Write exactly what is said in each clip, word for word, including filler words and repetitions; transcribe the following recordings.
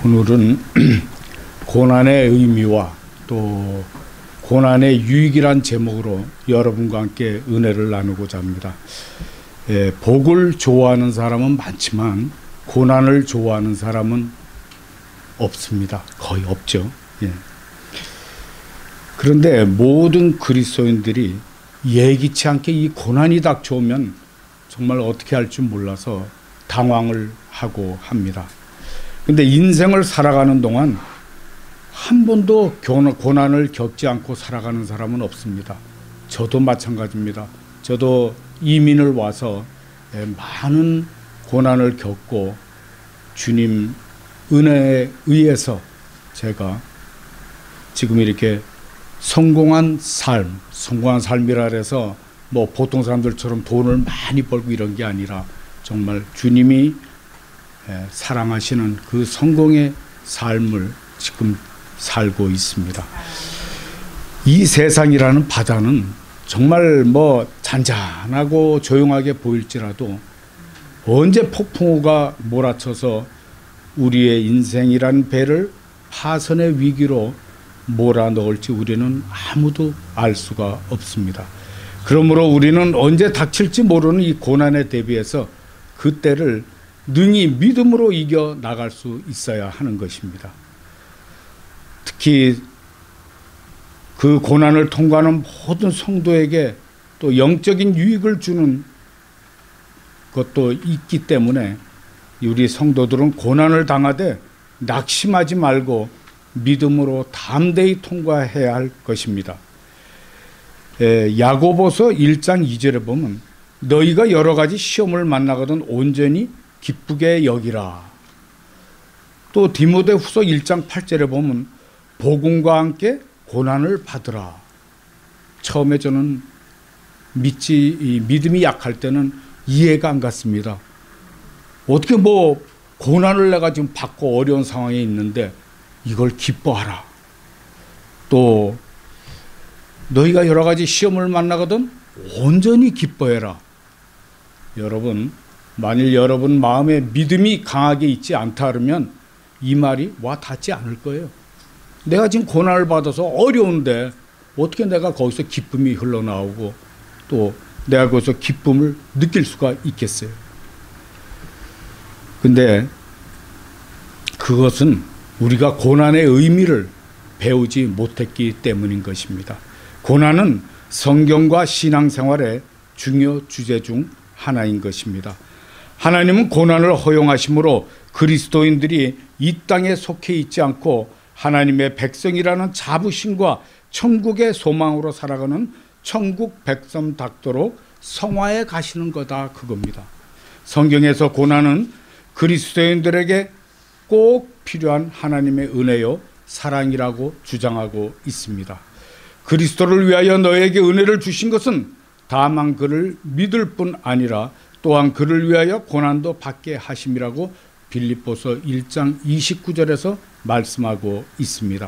오늘은 고난의 의미와 또 고난의 유익이란 제목으로 여러분과 함께 은혜를 나누고자 합니다. 예, 복을 좋아하는 사람은 많지만 고난을 좋아하는 사람은 없습니다. 거의 없죠. 예. 그런데 모든 그리스도인들이 예기치 않게 이 고난이 닥쳐오면 정말 어떻게 할 줄 몰라서 당황을 하고 합니다. 근데 인생을 살아가는 동안 한 번도 고난을 겪지 않고 살아가는 사람은 없습니다. 저도 마찬가지입니다. 저도 이민을 와서 많은 고난을 겪고 주님 은혜에 의해서 제가 지금 이렇게 성공한 삶, 성공한 삶이라 해서 뭐 보통 사람들처럼 돈을 많이 벌고 이런 게 아니라 정말 주님이 사랑하시는 그 성공의 삶을 지금 살고 있습니다. 이 세상이라는 바다는 정말 뭐 잔잔하고 조용하게 보일지라도 언제 폭풍우가 몰아쳐서 우리의 인생이란 배를 파선의 위기로 몰아넣을지 우리는 아무도 알 수가 없습니다. 그러므로 우리는 언제 닥칠지 모르는 이 고난에 대비해서 그때를 능히 믿음으로 이겨 나갈 수 있어야 하는 것입니다. 특히 그 고난을 통과하는 모든 성도에게 또 영적인 유익을 주는 것도 있기 때문에 우리 성도들은 고난을 당하되 낙심하지 말고 믿음으로 담대히 통과해야 할 것입니다. 에, 야고보서 일 장 이 절에 보면 너희가 여러 가지 시험을 만나거든 온전히 기쁘게 여기라. 또 디모데후서 일 장 팔 절에 보면 복음과 함께 고난을 받으라. 처음에 저는 믿지 믿음이 약할 때는 이해가 안 갔습니다. 어떻게 뭐 고난을 내가 지금 받고 어려운 상황에 있는데 이걸 기뻐하라. 또 너희가 여러 가지 시험을 만나거든 온전히 기뻐해라. 여러분, 만일 여러분 마음에 믿음이 강하게 있지 않다 그러면 이 말이 와 닿지 않을 거예요. 내가 지금 고난을 받아서 어려운데 어떻게 내가 거기서 기쁨이 흘러나오고 또 내가 거기서 기쁨을 느낄 수가 있겠어요. 근데 그것은 우리가 고난의 의미를 배우지 못했기 때문인 것입니다. 고난은 성경과 신앙생활의 중요 주제 중 하나인 것입니다. 하나님은 고난을 허용하심으로 그리스도인들이 이 땅에 속해 있지 않고 하나님의 백성이라는 자부심과 천국의 소망으로 살아가는 천국 백성 닥도록 성화해 가시는 거다 그겁니다. 성경에서 고난은 그리스도인들에게 꼭 필요한 하나님의 은혜요 사랑이라고 주장하고 있습니다. 그리스도를 위하여 너에게 은혜를 주신 것은 다만 그를 믿을 뿐 아니라 또한 그를 위하여 고난도 받게 하심이라고 빌립보서 일 장 이십구 절에서 말씀하고 있습니다.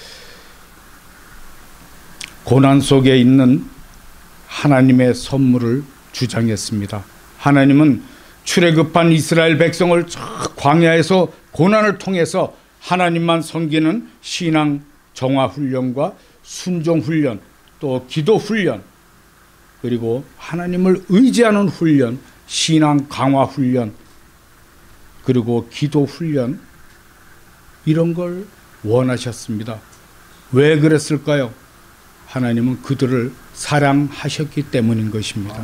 고난 속에 있는 하나님의 선물을 주장했습니다. 하나님은 출애굽한 이스라엘 백성을 저 광야에서 고난을 통해서 하나님만 섬기는 신앙 정화 훈련과 순종 훈련, 또 기도 훈련, 그리고 하나님을 의지하는 훈련, 신앙 강화 훈련, 그리고 기도 훈련, 이런 걸 원하셨습니다. 왜 그랬을까요? 하나님은 그들을 사랑하셨기 때문인 것입니다.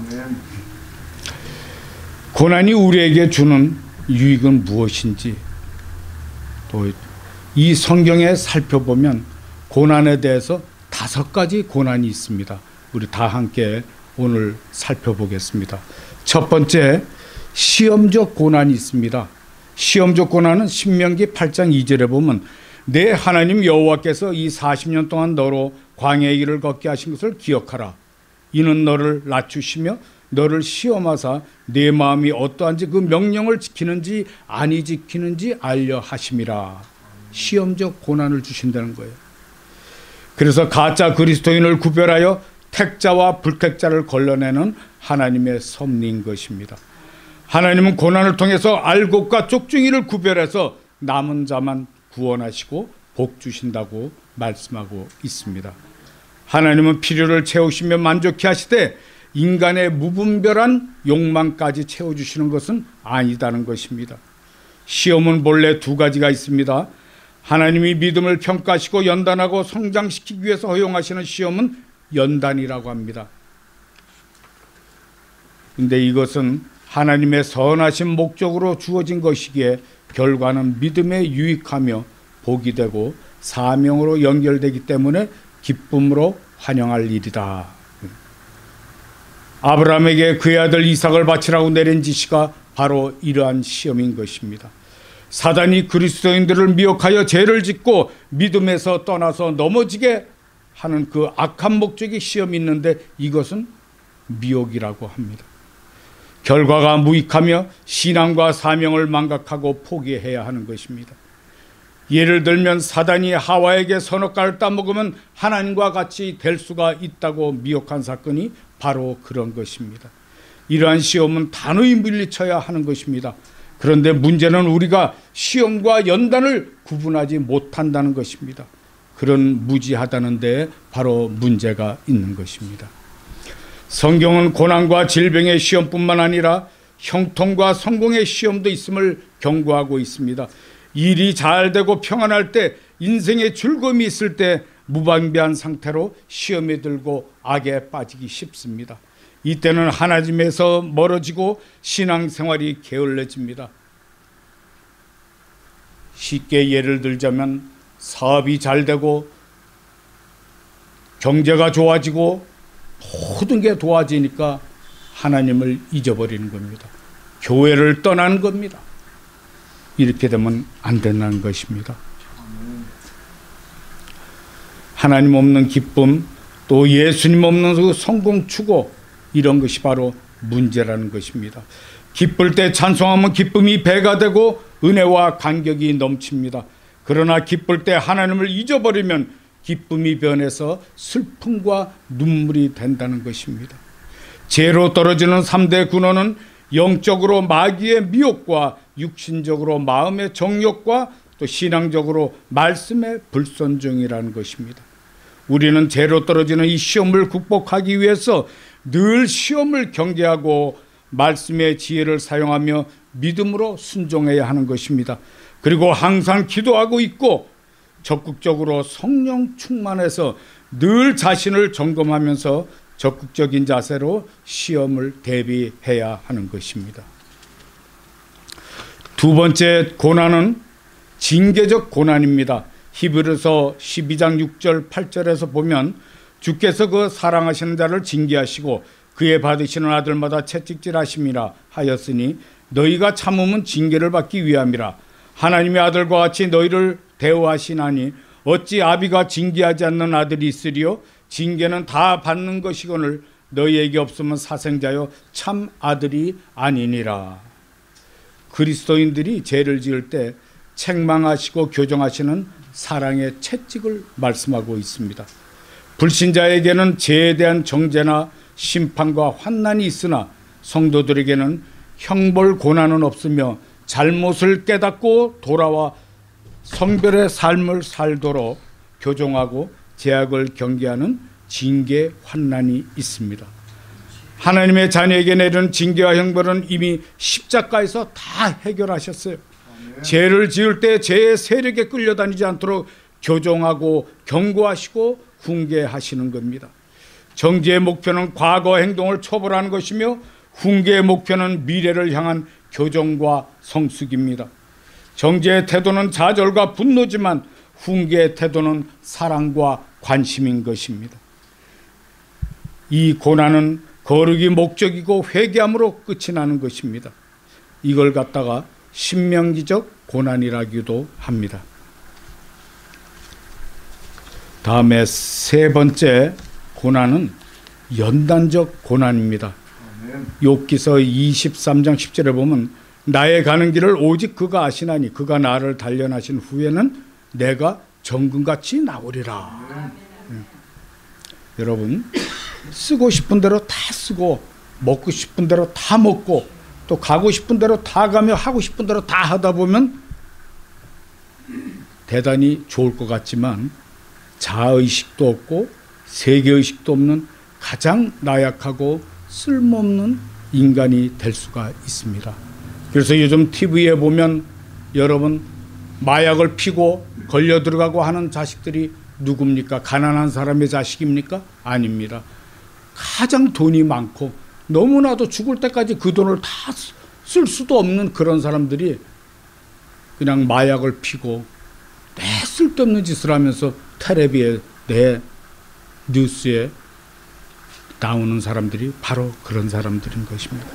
고난이 우리에게 주는 유익은 무엇인지 또 이 성경에 살펴보면 고난에 대해서 다섯 가지 고난이 있습니다. 우리 다 함께 오늘 살펴보겠습니다. 첫 번째, 시험적 고난이 있습니다. 시험적 고난은 신명기 팔 장 이 절에 보면 내 하나님 여호와께서 이 사십 년 동안 너로 광야의 길을 걷게 하신 것을 기억하라. 이는 너를 낮추시며 너를 시험하사 내 마음이 어떠한지 그 명령을 지키는지 아니 지키는지 알려 하심이라. 시험적 고난을 주신다는 거예요. 그래서 가짜 그리스도인을 구별하여 택자와 불택자를 걸러내는 하나님의 섭리인 것입니다. 하나님은 고난을 통해서 알곡과 쪽중이를 구별해서 남은 자만 구원하시고 복 주신다고 말씀하고 있습니다. 하나님은 필요를 채우시며 만족해 하시되 인간의 무분별한 욕망까지 채워주시는 것은 아니다는 것입니다. 시험은 본래 두 가지가 있습니다. 하나님이 믿음을 평가하시고 연단하고 성장시키기 위해서 허용하시는 시험은 연단이라고 합니다. 근데 이것은 하나님의 선하신 목적으로 주어진 것이기에 결과는 믿음에 유익하며 복이 되고 사명으로 연결되기 때문에 기쁨으로 환영할 일이다. 아브라함에게 그의 아들 이삭을 바치라고 내린 지시가 바로 이러한 시험인 것입니다. 사단이 그리스도인들을 미혹하여 죄를 짓고 믿음에서 떠나서 넘어지게 하는 그 악한 목적의 시험이 있는데 이것은 미혹이라고 합니다. 결과가 무익하며 신앙과 사명을 망각하고 포기해야 하는 것입니다. 예를 들면 사단이 하와에게 선악과를 따먹으면 하나님과 같이 될 수가 있다고 미혹한 사건이 바로 그런 것입니다. 이러한 시험은 단호히 물리쳐야 하는 것입니다. 그런데 문제는 우리가 시험과 연단을 구분하지 못한다는 것입니다. 그런 무지하다는 데에 바로 문제가 있는 것입니다. 성경은 고난과 질병의 시험뿐만 아니라 형통과 성공의 시험도 있음을 경고하고 있습니다. 일이 잘 되고 평안할 때, 인생의 즐거움이 있을 때 무방비한 상태로 시험에 들고 악에 빠지기 쉽습니다. 이때는 하나님에서 멀어지고 신앙생활이 게을러집니다. 쉽게 예를 들자면 사업이 잘 되고 경제가 좋아지고 모든 게 도와지니까 하나님을 잊어버리는 겁니다. 교회를 떠나는 겁니다. 이렇게 되면 안 된다는 것입니다. 하나님 없는 기쁨, 또 예수님 없는 그 성공 추구, 이런 것이 바로 문제라는 것입니다. 기쁠 때 찬송하면 기쁨이 배가 되고 은혜와 감격이 넘칩니다. 그러나 기쁠 때 하나님을 잊어버리면 기쁨이 변해서 슬픔과 눈물이 된다는 것입니다. 죄로 떨어지는 삼 대 군원은 영적으로 마귀의 미혹과 육신적으로 마음의 정욕과 또 신앙적으로 말씀의 불순종이라는 것입니다. 우리는 죄로 떨어지는 이 시험을 극복하기 위해서 늘 시험을 경계하고 말씀의 지혜를 사용하며 믿음으로 순종해야 하는 것입니다. 그리고 항상 기도하고 있고 적극적으로 성령 충만해서 늘 자신을 점검하면서 적극적인 자세로 시험을 대비해야 하는 것입니다. 두 번째 고난은 징계적 고난입니다. 히브리서 십이 장 육 절 팔 절에서 보면 주께서 그 사랑하시는 자를 징계하시고 그의 받으시는 아들마다 채찍질하심이라 하였으니 너희가 참음은 징계를 받기 위함이라. 하나님의 아들과 같이 너희를 대우하시나니 어찌 아비가 징계하지 않는 아들이 있으리요? 징계는 다 받는 것이거늘 너희에게 없으면 사생자요 참 아들이 아니니라. 그리스도인들이 죄를 지을 때 책망하시고 교정하시는 사랑의 채찍을 말씀하고 있습니다. 불신자에게는 죄에 대한 정죄나 심판과 환난이 있으나 성도들에게는 형벌 고난은 없으며 잘못을 깨닫고 돌아와 성별의 삶을 살도록 교정하고 죄악을 경계하는 징계 환난이 있습니다. 하나님의 자녀에게 내리는 징계와 형벌은 이미 십자가에서 다 해결하셨어요. 죄를 지을 때 죄의 세력에 끌려다니지 않도록 교정하고 경고하시고 훈계하시는 겁니다. 정죄의 목표는 과거 행동을 처벌하는 것이며 훈계의 목표는 미래를 향한 교정과 성숙입니다. 정죄의 태도는 좌절과 분노지만 훈계의 태도는 사랑과 관심인 것입니다. 이 고난은 거룩이 목적이고 회개함으로 끝이 나는 것입니다. 이걸 갖다가 신명기적 고난이라기도 합니다. 다음에 세 번째 고난은 연단적 고난입니다. 욥기서 이십삼 장 십 절에 보면 나의 가는 길을 오직 그가 아시나니 그가 나를 단련하신 후에는 내가 정금같이 나오리라. 음. 여러분 쓰고 싶은 대로 다 쓰고 먹고 싶은 대로 다 먹고 또 가고 싶은 대로 다 가며 하고 싶은 대로 다 하다 보면 대단히 좋을 것 같지만 자아의식도 없고 세계의식도 없는 가장 나약하고 쓸모없는 인간이 될 수가 있습니다. 그래서 요즘 티비에 보면 여러분 마약을 피고 걸려 들어가고 하는 자식들이 누굽니까? 가난한 사람의 자식입니까? 아닙니다. 가장 돈이 많고 너무나도 죽을 때까지 그 돈을 다 쓸 수도 없는 그런 사람들이 그냥 마약을 피고 내 쓸데없는 짓을 하면서 텔레비에 내 뉴스에 나오는 사람들이 바로 그런 사람들인 것입니다.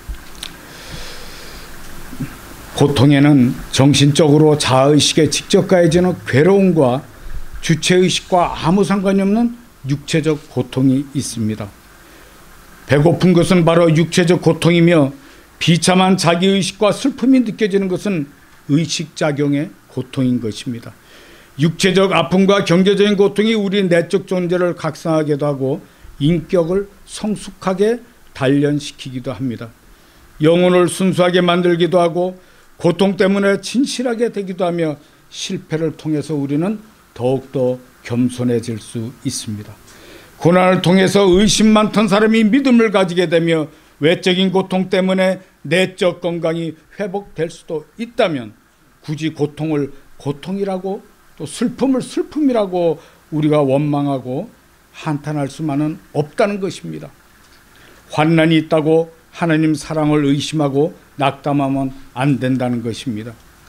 고통에는 정신적으로 자아의식에 직접 가해지는 괴로움과 주체의식과 아무 상관이 없는 육체적 고통이 있습니다. 배고픈 것은 바로 육체적 고통이며 비참한 자기의식과 슬픔이 느껴지는 것은 의식작용의 고통인 것입니다. 육체적 아픔과 경제적인 고통이 우리 내적 존재를 각성하기도 하고 인격을 성숙하게 단련시키기도 합니다. 영혼을 순수하게 만들기도 하고 고통 때문에 진실하게 되기도 하며 실패를 통해서 우리는 더욱더 겸손해질 수 있습니다. 고난을 통해서 의심 많던 사람이 믿음을 가지게 되며 외적인 고통 때문에 내적 건강이 회복될 수도 있다면 굳이 고통을 고통이라고 또 슬픔을 슬픔이라고 우리가 원망하고 한탄할 수만은 없다는 것입니다. 환난이 있다고 하나님 사랑을 의심하고 낙담하면 안 된다는 것입니다.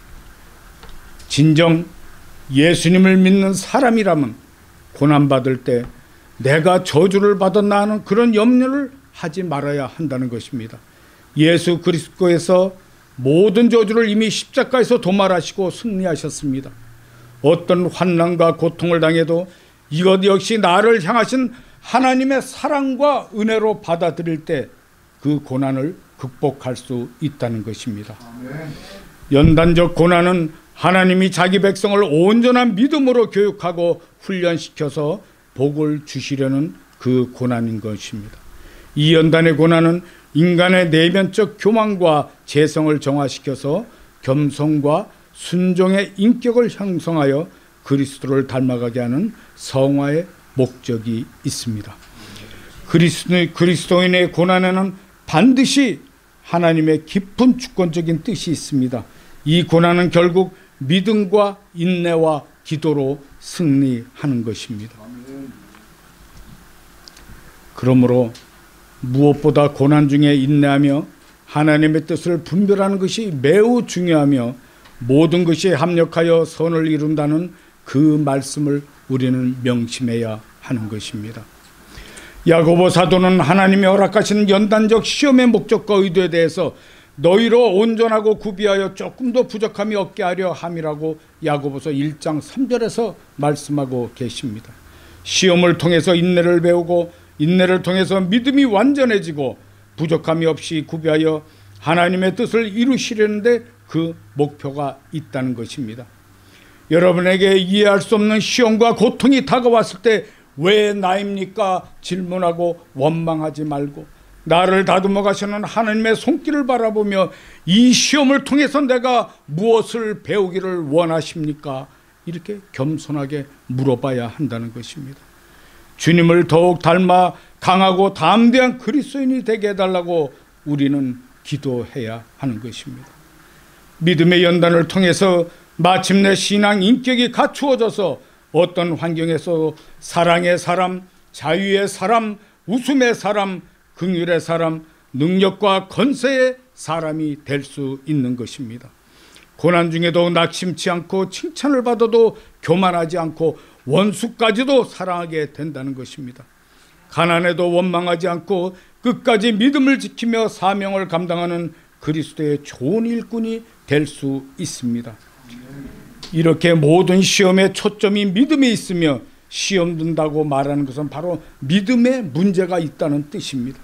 진정 예수님을 믿는 사람이라면 고난받을 때 내가 저주를 받았나 하는 그런 염려를 하지 말아야 한다는 것입니다. 예수 그리스도께서 모든 저주를 이미 십자가에서 도말하시고 승리하셨습니다. 어떤 환난과 고통을 당해도 이것 역시 나를 향하신 하나님의 사랑과 은혜로 받아들일 때 그 고난을 극복할 수 있다는 것입니다. 연단적 고난은 하나님이 자기 백성을 온전한 믿음으로 교육하고 훈련시켜서 복을 주시려는 그 고난인 것입니다. 이 연단의 고난은 인간의 내면적 교만과 재성을 정화시켜서 겸손과 순종의 인격을 형성하여 그리스도를 닮아가게 하는 성화의 목적이 있습니다. 그리스도, 그리스도인의 고난에는 반드시 하나님의 깊은 주권적인 뜻이 있습니다. 이 고난은 결국 믿음과 인내와 기도로 승리하는 것입니다. 그러므로 무엇보다 고난 중에 인내하며 하나님의 뜻을 분별하는 것이 매우 중요하며 모든 것이 합력하여 선을 이룬다는 그 말씀을 우리는 명심해야 하는 것입니다. 야고보 사도는 하나님이 허락하신 연단적 시험의 목적과 의도에 대해서 너희로 온전하고 구비하여 조금도 부족함이 없게 하려 함이라고 야고보서 일 장 삼 절에서 말씀하고 계십니다. 시험을 통해서 인내를 배우고 인내를 통해서 믿음이 완전해지고 부족함이 없이 구비하여 하나님의 뜻을 이루시려는데 그 목표가 있다는 것입니다. 여러분에게 이해할 수 없는 시험과 고통이 다가왔을 때 왜 나입니까? 질문하고 원망하지 말고 나를 다듬어 가시는 하나님의 손길을 바라보며 이 시험을 통해서 내가 무엇을 배우기를 원하십니까? 이렇게 겸손하게 물어봐야 한다는 것입니다. 주님을 더욱 닮아 강하고 담대한 그리스도인이 되게 해달라고 우리는 기도해야 하는 것입니다. 믿음의 연단을 통해서 마침내 신앙 인격이 갖추어져서 어떤 환경에서 사랑의 사람, 자유의 사람, 웃음의 사람, 긍휼의 사람, 능력과 건세의 사람이 될 수 있는 것입니다. 고난 중에도 낙심치 않고 칭찬을 받아도 교만하지 않고 원수까지도 사랑하게 된다는 것입니다. 가난에도 원망하지 않고 끝까지 믿음을 지키며 사명을 감당하는 그리스도의 좋은 일꾼이 될 수 있습니다. 이렇게 모든 시험에 초점이 믿음에 있으며 시험 든다고 말하는 것은 바로 믿음에 문제가 있다는 뜻입니다.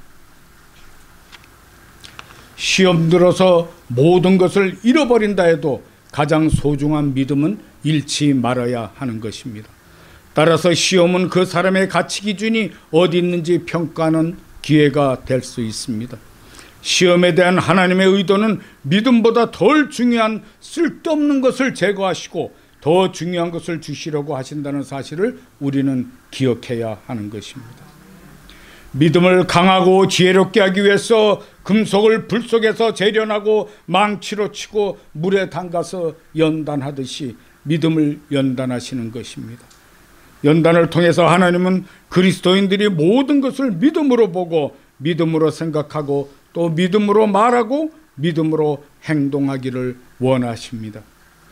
시험 들어서 모든 것을 잃어버린다 해도 가장 소중한 믿음은 잃지 말아야 하는 것입니다. 따라서 시험은 그 사람의 가치 기준이 어디 있는지 평가하는 기회가 될 수 있습니다. 시험에 대한 하나님의 의도는 믿음보다 덜 중요한 쓸데없는 것을 제거하시고 더 중요한 것을 주시려고 하신다는 사실을 우리는 기억해야 하는 것입니다. 믿음을 강하고 지혜롭게 하기 위해서 금속을 불 속에서 재련하고 망치로 치고 물에 담가서 연단하듯이 믿음을 연단하시는 것입니다. 연단을 통해서 하나님은 그리스도인들이 모든 것을 믿음으로 보고 믿음으로 생각하고 또 믿음으로 말하고 믿음으로 행동하기를 원하십니다.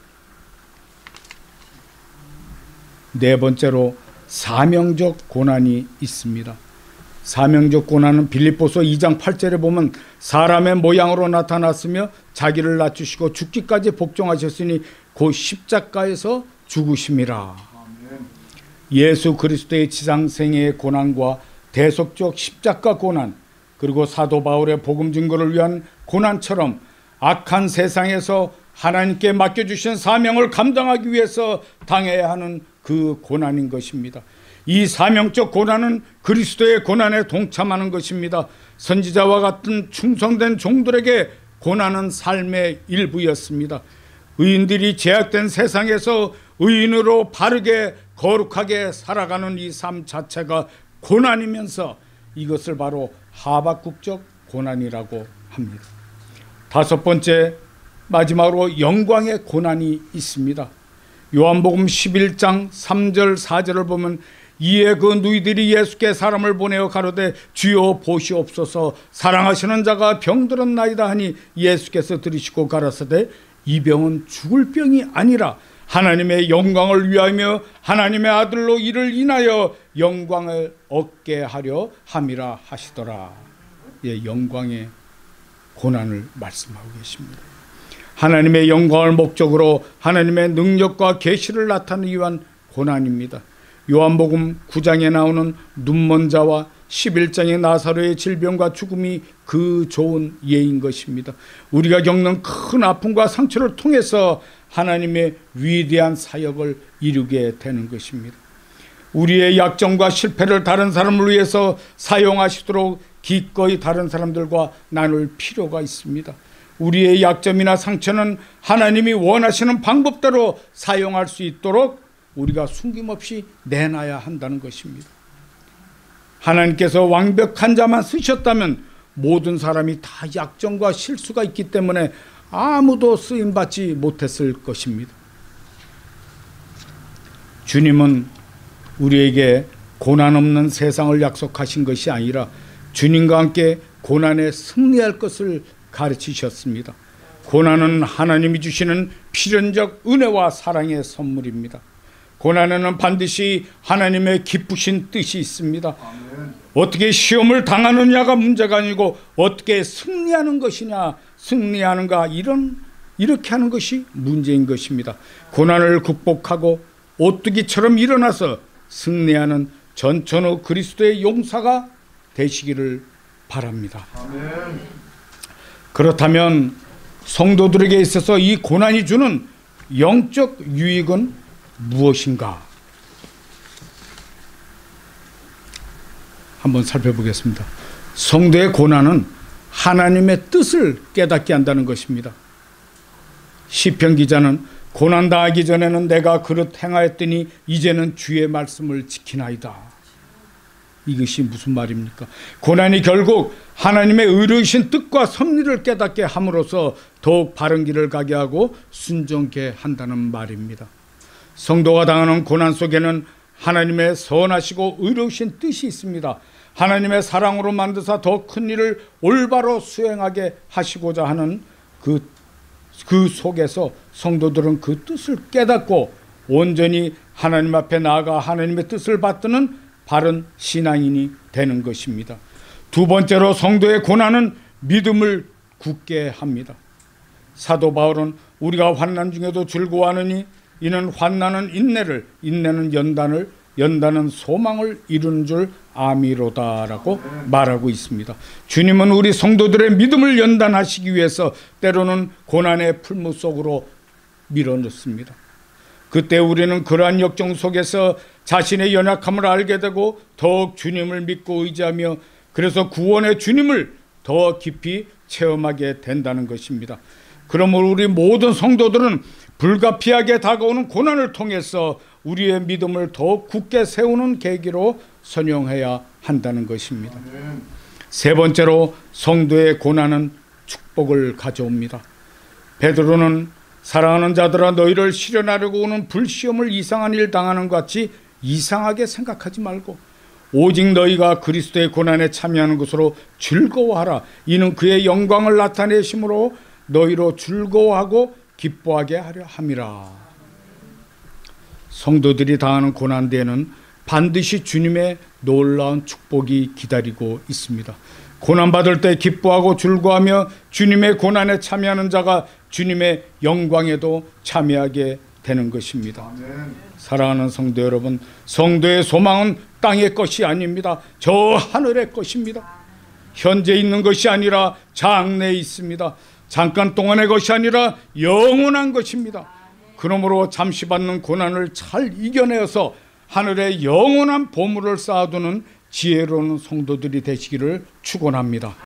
네 번째로 사명적 고난이 있습니다. 사명적 고난은 빌립보서 이 장 팔 절에 보면 사람의 모양으로 나타났으며 자기를 낮추시고 죽기까지 복종하셨으니 곧 십자가에서 죽으심이라. 예수 그리스도의 지상생애의 고난과 대속적 십자가 고난, 그리고 사도 바울의 복음 증거를 위한 고난처럼 악한 세상에서 하나님께 맡겨주신 사명을 감당하기 위해서 당해야 하는 그 고난인 것입니다. 이 사명적 고난은 그리스도의 고난에 동참하는 것입니다. 선지자와 같은 충성된 종들에게 고난은 삶의 일부였습니다. 의인들이 제약된 세상에서 의인으로 바르게 거룩하게 살아가는 이 삶 자체가 고난이면서 이것을 바로 하박국적 고난이라고 합니다. 다섯 번째, 마지막으로 영광의 고난이 있습니다. 요한복음 십일 장 삼 절 사 절을 보면 이에 그 누이들이 예수께 사람을 보내어 가로되 주여 보시옵소서 사랑하시는 자가 병들었나이다 하니 예수께서 들으시고 가라사대 이 병은 죽을 병이 아니라 하나님의 영광을 위하며 하나님의 아들로 이를 인하여 영광을 얻게 하려 함이라 하시더라. 예, 영광의 고난을 말씀하고 계십니다. 하나님의 영광을 목적으로 하나님의 능력과 계시를 나타내기 위한 고난입니다. 요한복음 구 장에 나오는 눈먼 자와 십일 장의 나사로의 질병과 죽음이 그 좋은 예인 것입니다. 우리가 겪는 큰 아픔과 상처를 통해서 하나님의 위대한 사역을 이루게 되는 것입니다. 우리의 약점과 실패를 다른 사람을 위해서 사용하시도록 기꺼이 다른 사람들과 나눌 필요가 있습니다. 우리의 약점이나 상처는 하나님이 원하시는 방법대로 사용할 수 있도록 우리가 숨김없이 내놔야 한다는 것입니다. 하나님께서 완벽한 자만 쓰셨다면 모든 사람이 다 약점과 실수가 있기 때문에 아무도 쓰임받지 못했을 것입니다. 주님은 우리에게 고난 없는 세상을 약속하신 것이 아니라 주님과 함께 고난에 승리할 것을 가르치셨습니다. 고난은 하나님이 주시는 필연적 은혜와 사랑의 선물입니다. 고난에는 반드시 하나님의 기쁘신 뜻이 있습니다. 아멘. 어떻게 시험을 당하느냐가 문제가 아니고 어떻게 승리하는 것이냐, 승리하는가, 이런 이렇게 하는 것이 문제인 것입니다. 고난을 극복하고 오뚜기처럼 일어나서 승리하는 전천후 그리스도의 용사가 되시기를 바랍니다. 아멘. 그렇다면 성도들에게 있어서 이 고난이 주는 영적 유익은 무엇인가? 한번 살펴보겠습니다. 성도의 고난은 하나님의 뜻을 깨닫게 한다는 것입니다. 시편 기자는 고난 당하기 전에는 내가 그릇 행하였더니 이제는 주의 말씀을 지키나이다. 이것이 무슨 말입니까? 고난이 결국 하나님의 의로우신 뜻과 섭리를 깨닫게 함으로써 더욱 바른 길을 가게 하고 순종케 한다는 말입니다. 성도가 당하는 고난 속에는 하나님의 선하시고 의로우신 뜻이 있습니다. 하나님의 사랑으로 만드사 더 큰 일을 올바로 수행하게 하시고자 하는 그, 그 속에서 성도들은 그 뜻을 깨닫고 온전히 하나님 앞에 나아가 하나님의 뜻을 받드는 바른 신앙인이 되는 것입니다. 두 번째로 성도의 고난은 믿음을 굳게 합니다. 사도 바울은 우리가 환난 중에도 즐거워하느니 이는 환난은 인내를, 인내는 연단을, 연단은 소망을 이루는 줄 아미로다라고 말하고 있습니다. 주님은 우리 성도들의 믿음을 연단하시기 위해서 때로는 고난의 풀무 속으로 밀어넣습니다. 그때 우리는 그러한 역정 속에서 자신의 연약함을 알게 되고 더욱 주님을 믿고 의지하며 그래서 구원의 주님을 더 깊이 체험하게 된다는 것입니다. 그러므로 우리 모든 성도들은 불가피하게 다가오는 고난을 통해서 우리의 믿음을 더욱 굳게 세우는 계기로 선용해야 한다는 것입니다. 세 번째로 성도의 고난은 축복을 가져옵니다. 베드로는 사랑하는 자들아 너희를 실현하려고 오는 불시험을 이상한 일 당하는 것 같이 이상하게 생각하지 말고 오직 너희가 그리스도의 고난에 참여하는 것으로 즐거워하라. 이는 그의 영광을 나타내심으로 너희로 즐거워하고 기뻐하게 하려 함이라. 성도들이 당하는 고난 뒤에는 반드시 주님의 놀라운 축복이 기다리고 있습니다. 고난받을 때 기뻐하고 즐거워하며 주님의 고난에 참여하는 자가 주님의 영광에도 참여하게 되는 것입니다. 아멘. 사랑하는 성도 여러분, 성도의 소망은 땅의 것이 아닙니다. 저 하늘의 것입니다. 현재 있는 것이 아니라 장래에 있습니다. 잠깐 동안의 것이 아니라 영원한 것입니다. 그러므로 잠시 받는 고난을 잘 이겨내어서 하늘의 영원한 보물을 쌓아두는 지혜로운 성도들이 되시기를 축원합니다.